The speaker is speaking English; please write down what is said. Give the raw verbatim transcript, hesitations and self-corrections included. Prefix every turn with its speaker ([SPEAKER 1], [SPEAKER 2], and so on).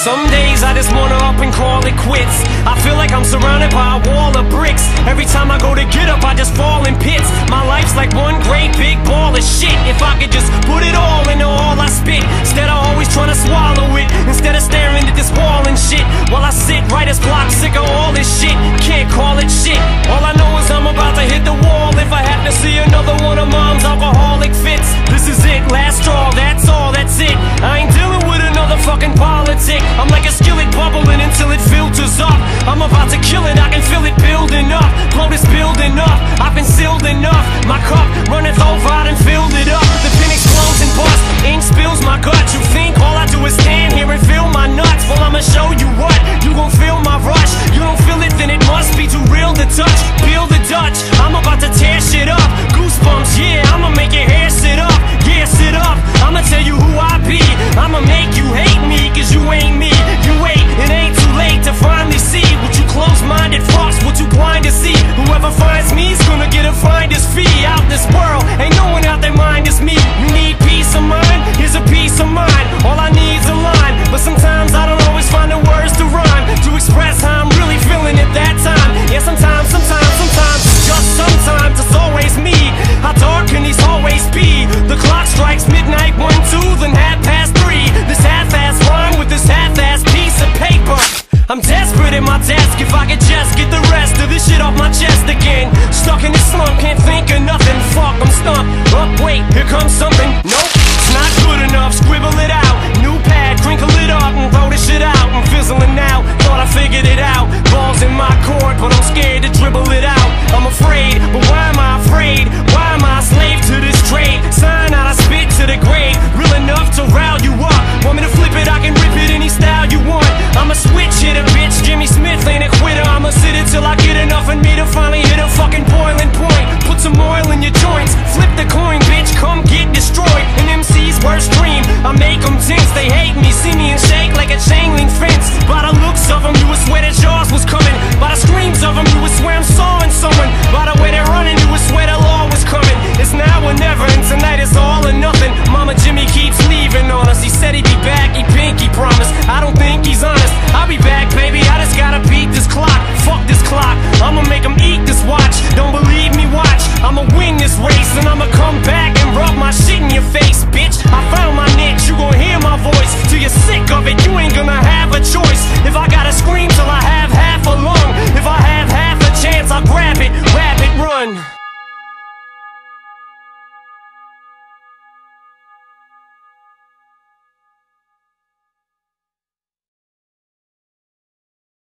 [SPEAKER 1] Some days I just wanna up and call it quits. I feel like I'm surrounded by a wall of bricks. Every time I go to get up, I just fall in pits. My life's like one great big ball of shit. If I could just put it all into all I spit, instead of always trying to swallow it, instead of staring at this wall and shit, while I sit writer's block, sick of all this shit. Can't call it shit. All I know is I'm about to hit the wall if I have to see another one of mom's alcoholic fits. This is it, last straw, that's all, that's it. I ain't dealing with another fucking politic. I'm like a skillet bubbling until it filters up. I'm about to kill it, I can feel it building up. Blow this building up, I've been sealed enough. My cup runneth over, I done filled it up. The pen explodes and busts, ink spills my guts. You think all I do is stand here and feel my nuts? Well, I'ma show you what, you gon' feel my rush. You don't feel it, then it must be too real to touch. Feel the Dutch, I'm about to tear shit up. Goosebumps, yeah, I'ma make your hair sit up. Yeah, sit up, I'ma tell you who I be. I'ma make you hate me, cause you ain't me. You wait, it ain't too late to finally see what you close-minded fucks, what you blind to see. Whoever finds me's gonna get a finder's fee. Out this world, ain't no one out their mind is me. You need peace of mind, here's a piece of mind. All I need's a line, but sometimes I don't always find the words to rhyme, to express how I'm really feeling at that time. Yeah, sometimes, sometimes, sometimes, just sometimes it's always me. How dark can these hallways be? The clock strikes midnight, one, two, then half past three. This half-ass rhyme with this half-ass piece of paper. I'm desperate at my desk, if I could just get the rest of this shit off my chest again. Stuck in this slump, can't think of nothing. Fuck, I'm stumped. Up, wait, here comes something. Nope, it's not good enough. Scribble it out, new pad, crinkle it up and throw this shit out. I'm fizzling out, thought I figured it out. Balls in my court, but I'm scared to dribble it out. I'm afraid, but why am I afraid? Why am I a slave to this trade? Sign out, I spit to the grave, real enough to rile you up. Want me to flip it, I can rip it any style you want. I'm a switch hitter, bitch, Jimmy Smith ain't a quitter. I'ma sit it till I get enough in me to finally hit a fucking boiling point. Put some oil in your joints, flip the coin, bitch, come get destroyed. An M C's worst dream, I make them tense. They hate me, see me and shake like a chain link fence. By the looks of them, you would swear that yours was coming. By the screams of them,